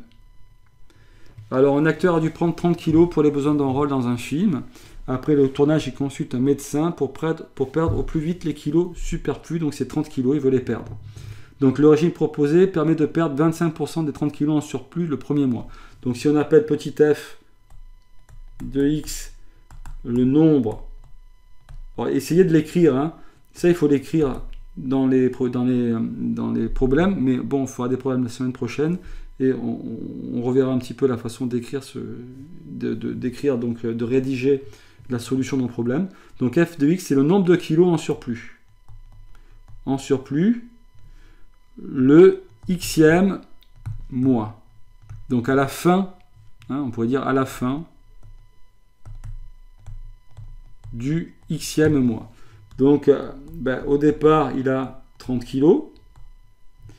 Alors un acteur a dû prendre trente kilos pour les besoins d'un rôle dans un film. Après le tournage, il consulte un médecin pour perdre, pour perdre au plus vite les kilos superflus, donc c'est trente kilos, il veut les perdre. Donc le régime proposé permet de perdre vingt-cinq pour cent des trente kilos en surplus le premier mois. Donc si on appelle petit f de x le nombre, alors, essayez de l'écrire, hein. Ça il faut l'écrire dans les, dans, les, dans les problèmes, mais bon, il faudra des problèmes la semaine prochaine, et on, on reverra un petit peu la façon d'écrire, ce, de, de, d'écrire donc de rédiger la solution d'un problème. Donc f de x, c'est le nombre de kilos en surplus. En surplus, le xème mois. Donc à la fin, hein, on pourrait dire à la fin du xème mois. Donc euh, ben, au départ, il a trente kilos.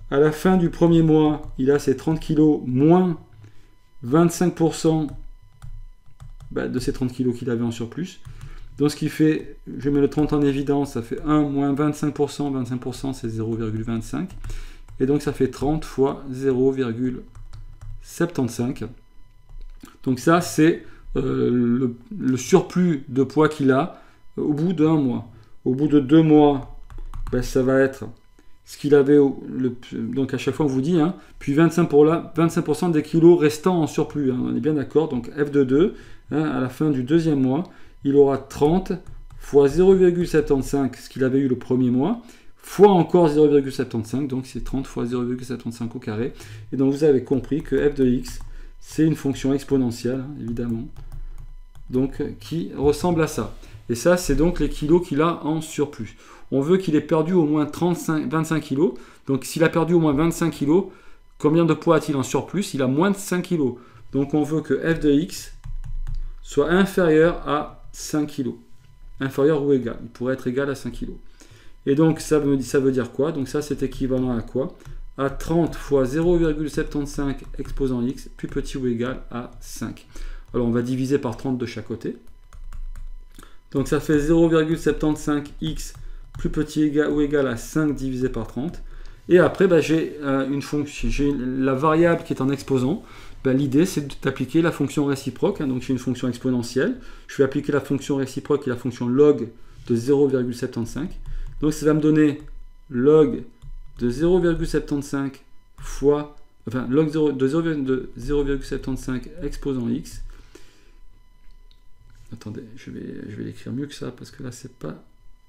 à la fin du premier mois, il a ses trente kilos moins vingt-cinq pour cent bah, de ces trente kilos qu'il avait en surplus. Donc ce qui fait, je mets le trente en évidence, ça fait un moins vingt-cinq pour cent, vingt-cinq pour cent c'est zéro virgule vingt-cinq, et donc ça fait trente fois zéro virgule soixante-quinze. Donc ça c'est euh, le, le surplus de poids qu'il a euh, au bout d'un mois. Au bout de deux mois, ben, ça va être ce qu'il avait, au, le, donc à chaque fois on vous dit, hein, puis vingt-cinq pour cent des kilos restants en surplus, hein, on est bien d'accord, donc F de deux, hein, à la fin du deuxième mois, il aura trente fois zéro virgule soixante-quinze, ce qu'il avait eu le premier mois, fois encore zéro virgule soixante-quinze, donc c'est trente fois zéro virgule soixante-quinze au carré. Et donc vous avez compris que f de x, c'est une fonction exponentielle, hein, évidemment, donc qui ressemble à ça. Et ça, c'est donc les kilos qu'il a en surplus. On veut qu'il ait perdu au moins trente-cinq, vingt-cinq kilos. Donc s'il a perdu au moins vingt-cinq kilos, combien de poids a-t-il en surplus? Il a moins de cinq kilos. Donc on veut que f de x soit inférieur à cinq kilos, inférieur ou égal, il pourrait être égal à cinq kilos. Et donc ça veut, ça veut dire quoi? Donc ça c'est équivalent à quoi? À trente fois zéro virgule soixante-quinze exposant x plus petit ou égal à cinq. Alors on va diviser par trente de chaque côté. Donc ça fait zéro virgule soixante-quinze x plus petit égal ou égal à cinq divisé par trente. Et après bah, j'ai euh, une fonction, j'ai la variable qui est en exposant. Ben, l'idée, c'est d'appliquer la fonction réciproque. Hein, donc, j'ai une fonction exponentielle. Je vais appliquer la fonction réciproque et la fonction log de zéro virgule soixante-quinze. Donc, ça va me donner log de zéro virgule soixante-quinze fois, enfin, log de zéro virgule soixante-quinze exposant x. Attendez, je vais, je vais l'écrire mieux que ça parce que là, c'est pas.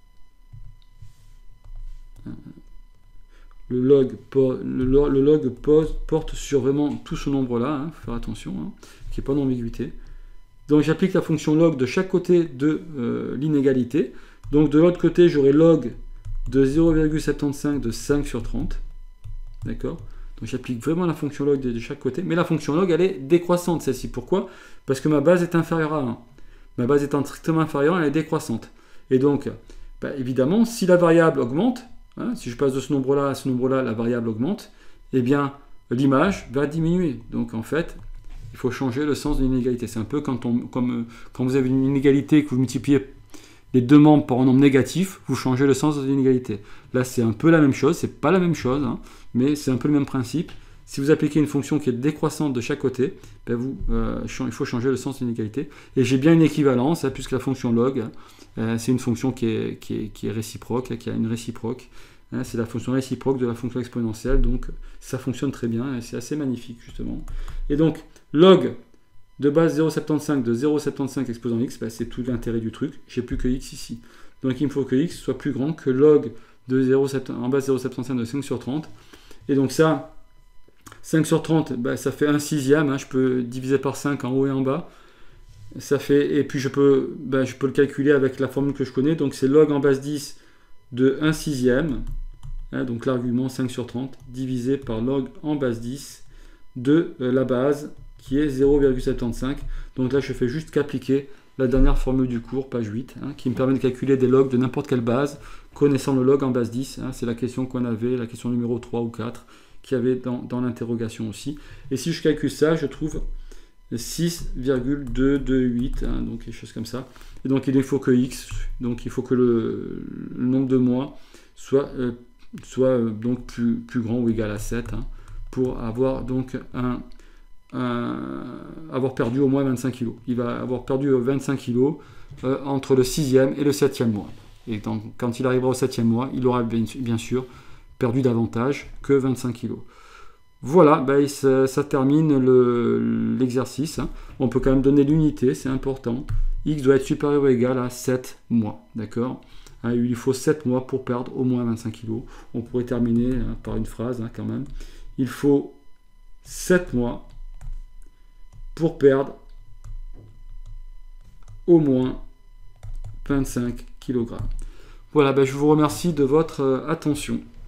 Le log, le, le log pose, porte sur vraiment tout ce nombre-là, hein, faut faire attention, hein, qu'il n'y ait pas d'ambiguïté. Donc j'applique la fonction log de chaque côté de euh, l'inégalité. Donc de l'autre côté, j'aurai log de zéro virgule soixante-quinze de cinq sur trente. D'accord? Donc j'applique vraiment la fonction log de, de chaque côté. Mais la fonction log, elle est décroissante, celle-ci. Pourquoi? Parce que ma base est inférieure à un. Ma base étant strictement inférieure, elle est décroissante. Et donc, bah, évidemment, si la variable augmente, hein, si je passe de ce nombre-là à ce nombre-là, la variable augmente, eh bien, l'image va diminuer. Donc, en fait, il faut changer le sens de l'inégalité. C'est un peu quand, on, comme, quand vous avez une inégalité que vous multipliez les deux membres par un nombre négatif, vous changez le sens de l'inégalité. Là, c'est un peu la même chose. C'est pas la même chose, hein, mais c'est un peu le même principe. Si vous appliquez une fonction qui est décroissante de chaque côté, ben vous, euh, il faut changer le sens de l'inégalité. Et j'ai bien une équivalence, hein, puisque la fonction log, euh, c'est une fonction qui est, qui est, qui est réciproque, qui a une réciproque. Hein, c'est la fonction réciproque de la fonction exponentielle, donc ça fonctionne très bien, et c'est assez magnifique, justement. Et donc, log de base zéro virgule soixante-quinze de zéro virgule soixante-quinze exposant x, ben c'est tout l'intérêt du truc. J'ai plus que x ici. Donc, il me faut que x soit plus grand que log de zéro, en base zéro virgule soixante-quinze de cinq sur trente. Et donc ça... cinq sur trente, ben, ça fait un sixième, hein, je peux diviser par cinq en haut et en bas. Ça fait, et puis je peux, ben, je peux le calculer avec la formule que je connais, donc c'est log en base dix de un sixième, hein, donc l'argument cinq sur trente, divisé par log en base dix de euh, la base qui est zéro virgule soixante-quinze. Donc là je fais juste qu'appliquer la dernière formule du cours, page huit, hein, qui me permet de calculer des logs de n'importe quelle base, connaissant le log en base dix, hein, c'est la question qu'on avait, la question numéro trois ou quatre, qu'il y avait dans, dans l'interrogation aussi. Et si je calcule ça, je trouve six virgule deux deux huit, hein, donc quelque chose comme ça. Et donc il faut que x, donc il faut que le, le nombre de mois soit, euh, soit euh, donc plus, plus grand ou égal à sept, hein, pour avoir donc un, un, avoir perdu au moins vingt-cinq kilos. Il va avoir perdu vingt-cinq kilos euh, entre le sixième et le septième mois. Et donc, quand il arrivera au septième mois, il aura bien, bien sûr perdu davantage que vingt-cinq kilos. Voilà, ben, ça, ça termine l'exercice. Le, hein. On peut quand même donner l'unité, c'est important. X doit être supérieur ou égal à sept mois, d'accord, hein, il faut sept mois pour perdre au moins vingt-cinq kilos. On pourrait terminer hein, par une phrase hein, quand même. Il faut sept mois pour perdre au moins vingt-cinq kilogrammes. Voilà, ben, je vous remercie de votre attention.